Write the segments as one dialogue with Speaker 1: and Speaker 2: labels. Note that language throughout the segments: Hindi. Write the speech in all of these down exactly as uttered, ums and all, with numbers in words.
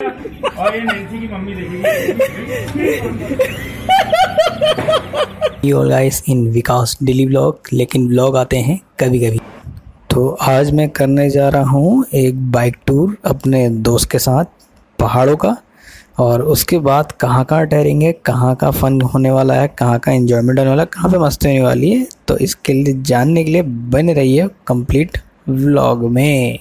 Speaker 1: होगा और ये नैन्सी की मम्मी देखेगी।
Speaker 2: All guys in Vikas daily blog, लेकिन ब्लॉग आते हैं कभी कभी। तो आज मैं करने जा रहा हूँ एक बाइक टूर अपने दोस्त के साथ पहाड़ों का, और उसके बाद कहाँ कहाँ ठहरेंगे, कहाँ का फ़न होने वाला है, कहाँ का एंजॉयमेंट होने वाला है, कहाँ पे मस्ती होने वाली है। तो इसके लिए जानने के लिए बने रहिए कंप्लीट व्लॉग में।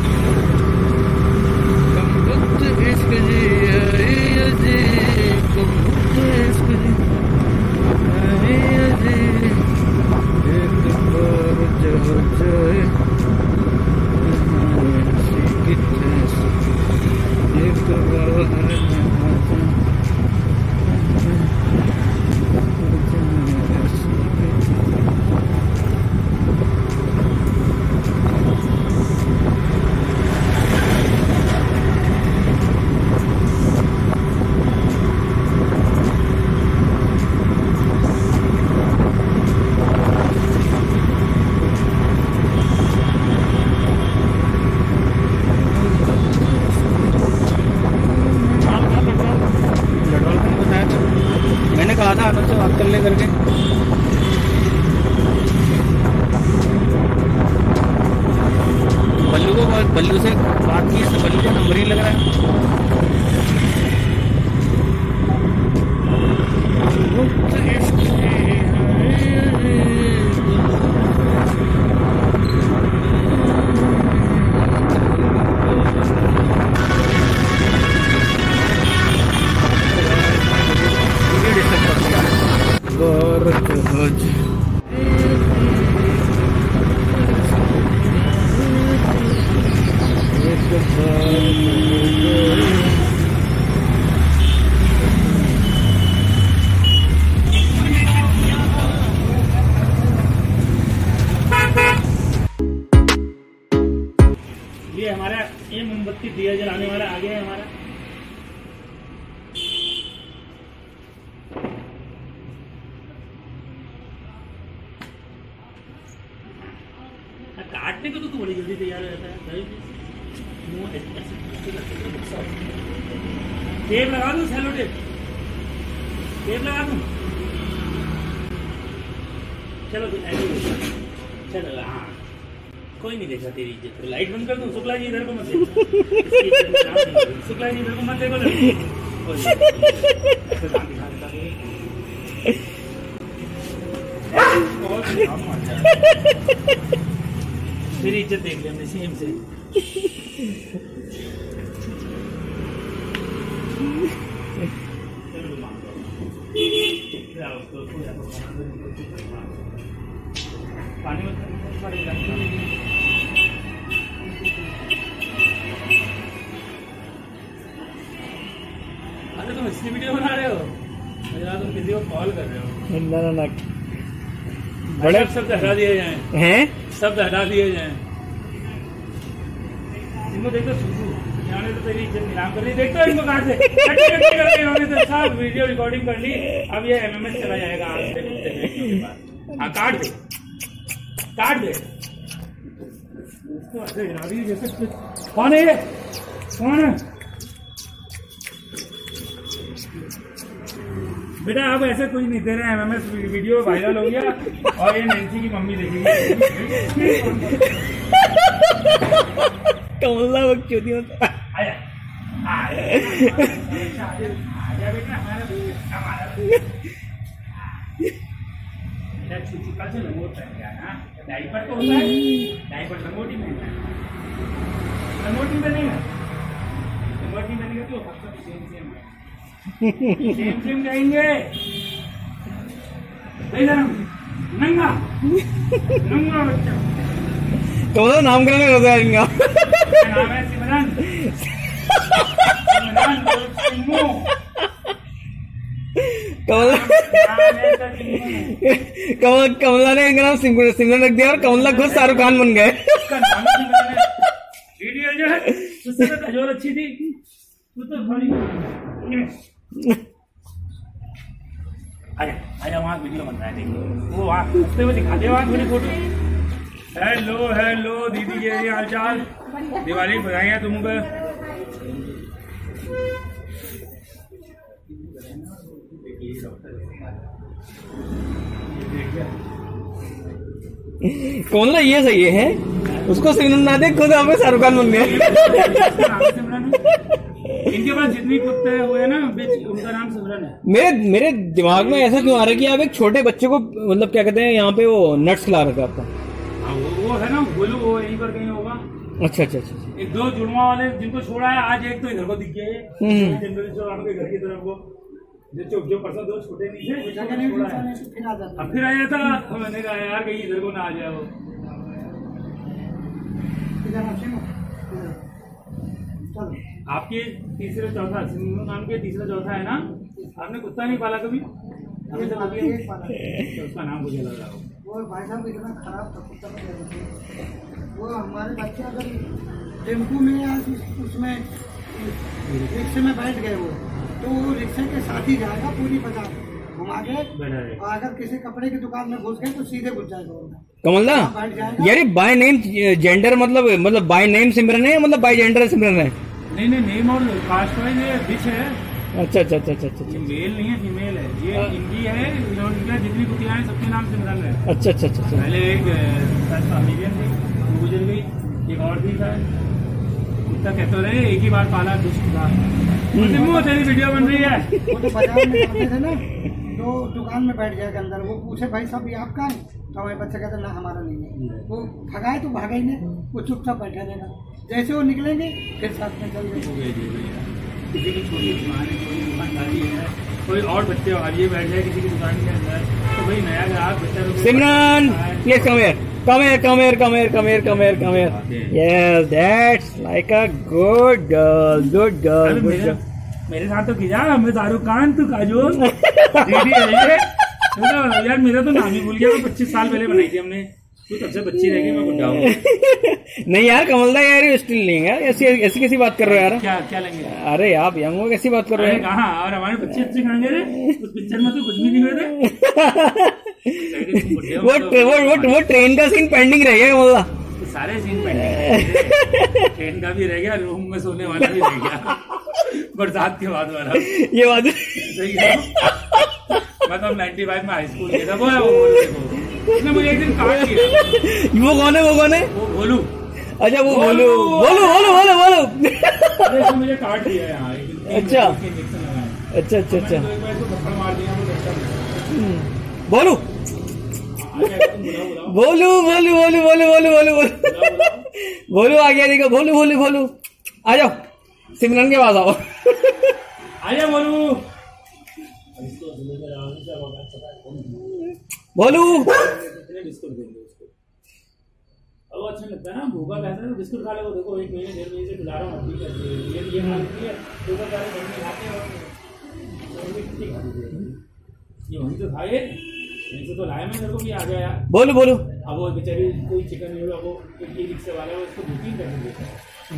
Speaker 1: मैंने कहा था आनंद से बात कर ले करके। बल्लू को बल्लू से बात की, बल्लू का नंबर ही लग रहा है। ये हमारा ये मोमबत्ती दिया जलाने वाला आगे है हमारा। काटने को तो तू बड़ी जल्दी तैयार हो जाता है। टेप लगा दूं, सेलो टेप टेप लगा दूं। चलो चलो, हाँ कोई नहीं देखा तेरी इज्जत। लाइट बंद कर दूं? शुक्ला जी इधर को मत देखो, शुक्ला जी इधर को मत देखो। मेरी इज्जत देख ले हमने सेम से। पानी में अरे तुम इसकी वीडियो बना रहे हो या तुम किसी को कॉल कर रहे हो?
Speaker 2: ना ना ना,
Speaker 1: बड़े शब्द हटा दिए जाए
Speaker 2: हैं,
Speaker 1: शब्द हटा दिए जाए। इनको देखो इन्होंने तो तेरी इज्जत नीलाम कर ली। देखो इनको काट दे, कट्टे कट्टे करके इन्होंने तो सब वीडियो रिकॉर्डिंग कर ली। अब ये एमएमएस चला जाएगा आज से। हाँ काट दे, काट दे। जैसे कौन है ये, कौन है बेटा? अब ऐसे कुछ नहीं दे रहे हैं। एमएमएस वीडियो वायरल हो गया और ये नैन्सी की मम्मी देखेगी।
Speaker 2: कमला बकचोदी होता।
Speaker 1: आया आया बेटा, हमारा मेरा छुट्टी कल से लंगोट पहन गया ना। डाइपर तो होता है, डाइपर लंगोटी पहनना है। लंगोटी में नहीं है, लंगोटी में नहीं तो सेम सेम है, सेम सेम जाएंगे। नंगा नंगा बच्चा।
Speaker 2: कमला नाम करने होता है इनका।
Speaker 1: नाम है सिमरन। सिमरन सिम्मू।
Speaker 2: कमला कमला कमला ने इनका नाम सिमरन रख दिया और कमला खुद शाहरुख खान बन गए।
Speaker 1: वीडियो जो है उससे तो कजोर अच्छी थी, तू तो बड़ी। आजा आजा, वहाँ वीडियो बन रहा है, देखो वो वहाँ हंसते हुए दिखा दे वहाँ थोड़ी फोटो। हेलो हेलो दीदी, ये हाल चाल? दिवाली बधाइयाँ तुमको।
Speaker 2: कौन सा ये सही है? उसको सिमरन ना दे, खुद हमें शाहरुख खान बन गए।
Speaker 1: इनके पास जितनी कुत्ते हुए ना उनका नाम सिमरन है।
Speaker 2: मेरे मेरे दिमाग में ऐसा क्यों आ रहा है कि आप एक छोटे बच्चे को मतलब क्या कहते हैं यहाँ पे वो नट्स खिला रखा आपका।
Speaker 1: हाँ, वो, वो है ना गोलू, वो यहीं पर कहीं होगा।
Speaker 2: अच्छा अच्छा अच्छा।
Speaker 1: एक दो जुड़वा वाले जिनको छोड़ा है आज, एक तो इधर को दिख गया है जनरली चौराहे के घर की तरफ को, जो जो परसों दो छोटे नीचे अब फिर आया था। मैंने कहा यार कहीं इधर को ना आ जाए वो। आपके तीसरा चौथा सिंधु नाम के तीसरा चौथा है ना, आपने कुत्ता नहीं पाला कभी? अभी तक अभी तो उसका नाम मुझे लग रहा हो।
Speaker 3: वो भाई साहब इतना खराब था कुत्ता, वो हमारे बच्चे अगर टेम्पू में या उसमें रिक्शे में बैठ गए वो, तो वो रिक्शे के साथ ही जाएगा पूरी बाजार घुमा के, अगर किसी कपड़े की दुकान में घुस गए तो सीधे घुस जाएगा।
Speaker 2: कमलदा यार बाय नेम जेंडर मतलब मतलब बाय नेम सिमरन है, मतलब बाय जेंडर सिमरन है?
Speaker 1: नहीं नहीं, नेम और कास्ट वाइज ये बिच है।
Speaker 2: अच्छा अच्छा अच्छा अच्छा।
Speaker 1: ये मेल नहीं है, फीमेल है। ये इनकी है, इनका जितनी कुतियां हैं सबके नाम सिमरन है।
Speaker 2: अच्छा अच्छा अच्छा।
Speaker 1: पहले एक अमीरियन थी, वो गुजर गई, एक और थी था इतना कहते रहे, एक ही बार पाला दुष्ट था। तेरी वीडियो बन रही है।
Speaker 3: वो तो बाजार में जाते थे ना, तो दुकान में बैठ जाएगा अंदर, वो पूछे भाई साहब ये आपका है, तो हमारे बच्चे कहते ना हमारा नहीं है। वो भगाए तो भागा ही नहीं, वो चुपचाप बैठे रहना, जैसे वो निकलेंगे फिर साथ में चल जाएंगे।
Speaker 1: किसी की छोटी दुकान है, कोई दुकानदारी है, कोई और बच्चे आगे बैठ जाए किसी की दुकान के अंदर, तो भाई नया ग्राहक बच्चा।
Speaker 2: Simran please come here, come here, come here, come here, come here, come here, come here. Yes that's like a good girl, good girl, good girl.
Speaker 1: मेरे साथ तो किया, मैं शाहरुख खान, तू काजोल। यार मेरा तो नाम ही भूल गया, पच्चीस साल पहले बनाई थी हमने, तू तब से बच्ची रह गई, मैं बुढ़ा हूँ।
Speaker 2: नहीं यार कमलदा यार स्टिल नहीं है, ऐसी ऐसी कैसी बात कर रहे हो यार?
Speaker 1: क्या क्या लेंगे?
Speaker 2: अरे आप यंग हो, कैसी बात कर रहे हो?
Speaker 1: कहाँ, और हमारे बच्चे अच्छे खाएंगे रे, उस पिक्चर में तो कुछ भी नहीं हुए थे।
Speaker 2: वो वो वो वो ट्रेन का सीन पेंडिंग रह गया कमलदा,
Speaker 1: सारे सीन पेंडिंग, ट्रेन का भी रह गया, रूम में सोने वाला भी रह गया, बरसात के बाद वाला।
Speaker 2: ये बात
Speaker 1: सही है। मतलब नाइन्टी फाइव में हाई स्कूल गया था, वो है वो उसने मुझे एक दिन काट दिया।
Speaker 2: वो कौन है? वो कौन है?
Speaker 1: वो भोलू।
Speaker 2: अच्छा वो भोलू, भोलू भोलू भोलू भोलू
Speaker 1: मुझे काट दिया यहाँ।
Speaker 2: अच्छा अच्छा अच्छा अच्छा।
Speaker 1: मार दिया
Speaker 2: बोलू बोलू बोलू बोलू बोलू बोलू बोलू बोलू बोलू आ गया, देखो बोलू बोलू बोलू आ जाओ, सिमरन के पास आओ।
Speaker 1: आजा बोलू।
Speaker 2: बोलू
Speaker 1: बिस्कुट देंगे उसको, अब अच्छा लगता है ना, भूखा रहता है तो बिस्कुट खा ले। वो देखो एक महीने डेढ़ महीने से खिला रहा हूँ, ये ये खा लेती है, दो बार सारे घर में खाते हैं, ये वहीं तो खाए, यहीं से तो लाया मैं, मेरे को भी आ गया यार।
Speaker 2: बोलू बोलू।
Speaker 1: अब वो बेचारी कोई चिकन नहीं होगा, वो ई रिक्शे वाला है, उसको बुकिंग करके देता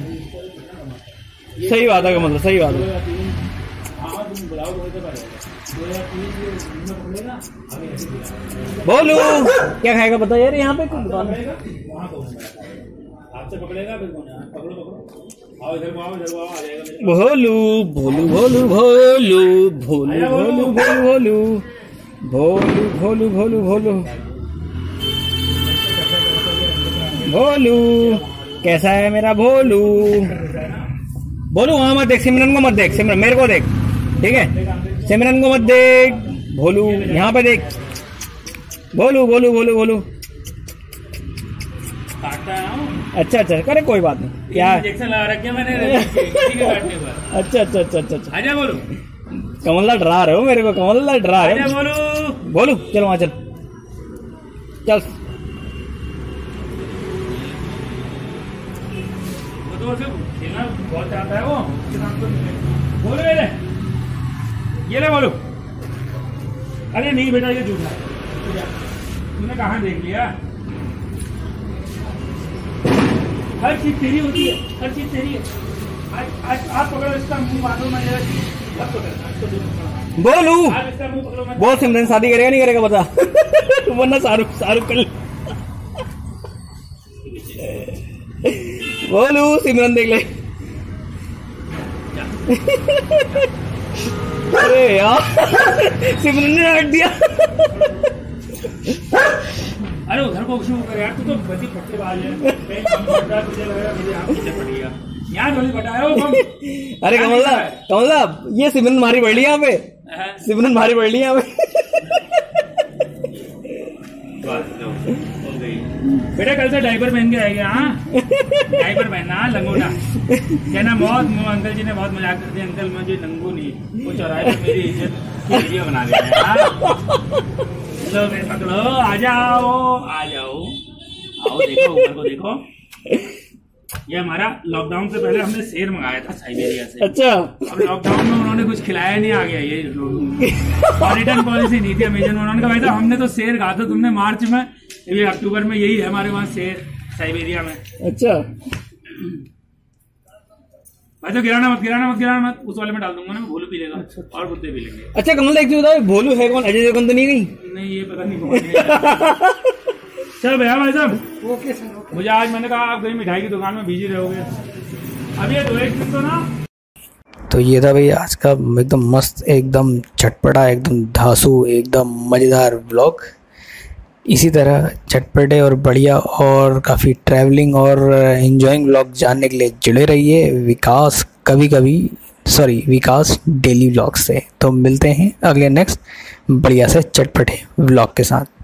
Speaker 1: है।
Speaker 2: सही बात है मतलब, सही बात है।
Speaker 1: हाँ तुम बुलाओ तो दो या तीन पकड़ेगा।
Speaker 2: बोलू क्या खाएगा बता यार, यहाँ पे कुछ दुकान है
Speaker 1: वहाँ तो आपसे पकड़ेगा, फिर पकड़ो पकड़ो, आओ इधर आओ, इधर आओ, आ जाएगा।
Speaker 2: बोलू बोलू बोलू बोलू भोलू भोलू भोलू भोलू भोलू भोलू भोलू भोलू कैसा है मेरा भोलू? बोलू वहां मत देख, सिमरन को मत देख, सिमरन मेरे को देख, ठीक है? सिमरन को मत देख, भोलू यहाँ पे देख, बोलू बोलू बोलू बोलू। अच्छा अच्छा करे कोई बात नहीं, क्या
Speaker 1: इंजेक्शन लगा रखे मैंने किसी के काटने पर।
Speaker 2: अच्छा अच्छा अच्छा अच्छा।
Speaker 1: आजा बोलू।
Speaker 2: कमलदा डरा रहे हो मेरे को, कमलदा डरा रहे हो।
Speaker 1: बोलू
Speaker 2: बोलू चलो वहां चल चल।
Speaker 1: वो तो खेलना बहुत चाहता है वो, बोलो ये ले, ये ले बोलू। अरे नहीं बेटा ये झूठा है, तूने कहाँ देख लिया? हर चीज तेरी होती है, हर चीज तेरी है। आज आज आप पकड़ो इसका मुंह बांधो, मैं जरा
Speaker 2: बोलू
Speaker 1: इसका मुंह पकड़ो। मैं
Speaker 2: बोल सिमरन शादी करेगा नहीं करेगा बता, वरना शाहरुख शाहरुख कर। बोलू सिमरन देख ले। अरे यार सिमरन ने हट दिया।
Speaker 1: अरे उधर को शुरू कर यार, तू तो बड़ी फटकेबाज है। कहीं कम फट रहा है, तुझे लग रहा है मुझे यहाँ पीछे फट गया। यहाँ थोड़ी फटा है वो कम।
Speaker 2: अरे कमला कमला ये सिमरन भारी पड़ रही है यहाँ पे, सिमरन भारी पड़ रही है यहाँ पे।
Speaker 1: हो गई बेटा, कल से डायपर पहन के आएगा। हाँ डायपर पहनना लंगोटा। कहना बहुत अंकल जी ने बहुत मजाक कर दिया, अंकल मुझे नंगू नहीं, वो चौराहे पे मेरी इज्जत की वीडियो बना दे रहे हैं। चलो पकड़ो, आ जाओ आ जाओ, आओ देखो ऊपर को देखो। ये हमारा लॉकडाउन से पहले हमने शेर मंगाया था साइबेरिया से।
Speaker 2: अच्छा।
Speaker 1: अब लॉकडाउन में उन्होंने कुछ खिलाया नहीं, आ गया ये रिटर्न पॉलिसी नहीं थी अमेजन। उन्होंने कहा भाई साहब हमने तो शेर कहा था तुमने मार्च में, ये अक्टूबर में यही है हमारे वहाँ शेर साइबेरिया में।
Speaker 2: अच्छा
Speaker 1: भाई तो गिराना मत गिराना मत गिराना मत, उस वाले में डाल दूंगा ना, भोलू पी लेगा और कुत्ते पी लेंगे।
Speaker 2: अच्छा कमल एक चीज बताओ, भोलू है कौन? अजय देवगन तो नहीं गई?
Speaker 1: नहीं ये पता नहीं कौन है। चल भैया भाई साहब
Speaker 3: ओके सर ओके।
Speaker 1: मुझे आज मैंने कहा आप कहीं मिठाई की दुकान में बिजी रहोगे, अब ये दो एक दिन तो ना।
Speaker 2: तो ये था भाई आज का एकदम मस्त, एकदम चटपटा, एकदम धांसू, एकदम मज़ेदार व्लॉग। इसी तरह चटपटे और बढ़िया और काफ़ी ट्रैवलिंग और एंजॉइंग व्लॉग जानने के लिए जुड़े रहिए विकास कभी कभी सॉरी विकास डेली व्लॉग से। तो मिलते हैं अगले नेक्स्ट बढ़िया से चटपटे व्लॉग के साथ।